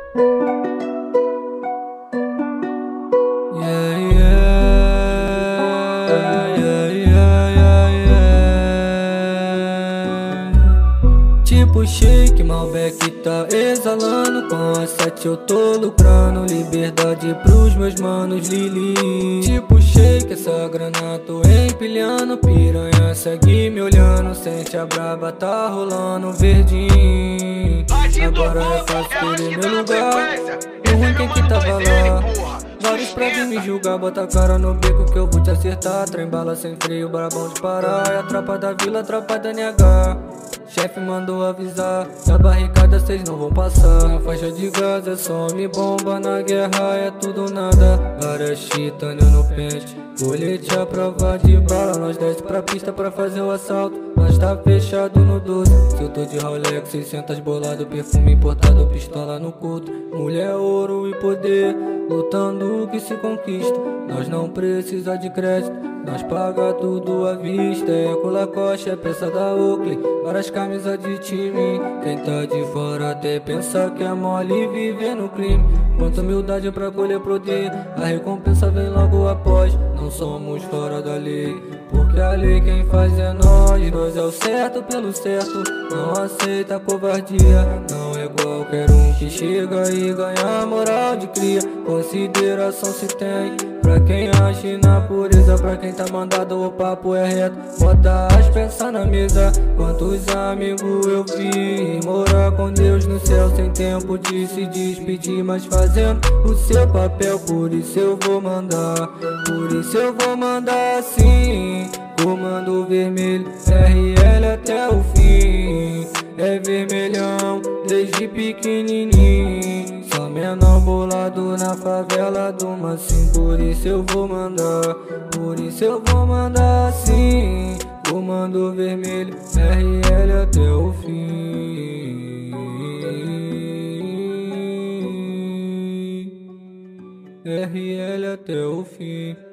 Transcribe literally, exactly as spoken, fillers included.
Yeah, yeah, yeah, yeah, yeah, yeah. Tipo shake, Malbec tá exalando. Com a sete eu tô lucrando. Liberdade pros meus manos, Lili. Tipo shake, essa grana tô empilhando. Piranha segue me olhando. Sente a braba, tá rolando verdinho. Agora é fácil perder meu lugar. O ruim quem que tava lá. Vários pra vir me julgar, bota a cara no beco que eu vou te acertar. Trem bala sem freio, brabão de parar. É a tropa da vila, a tropa da N H. Chefe mandou avisar, da barricada cês não vão passar. Na faixa de gás é só me bomba, na guerra é tudo ou nada. Várias titânio no pente, colete à prova de bala. Nós desce pra pista pra fazer o assalto, nós tá fechado no doze. Se eu tô de Rolex, seiscentos bolado, perfume importado, pistola no culto. Mulher, ouro e poder, lutando o que se conquista. Nós não precisa de crédito, nós paga tudo à vista. É com Lacoste, é peça da Oakley, várias camisas de time. Quem tá de fora até pensa que é mole viver no crime. Quanta humildade pra colher poder, a recompensa vem logo após. Não somos fora da lei, porque a lei quem faz é nós. Nós é o certo pelo certo, não aceita covardia. Não é qualquer um que chega e ganha moral de cria. Consideração se tem pra quem acha na pureza, pra quem tá mandado o papo é reto. Bota as peças na mesa, quantos amigos eu vi morar com Deus no céu, sem tempo de se despedir, mas fazendo o seu papel. Por isso eu vou mandar, por isso eu vou mandar assim. Comando vermelho, R L até o fim. É vermelhão desde pequenininho, só menor bolado na favela do Massim. Por isso eu vou mandar, por isso eu vou mandar assim. Comando vermelho, R L até o fim. R L até o fim.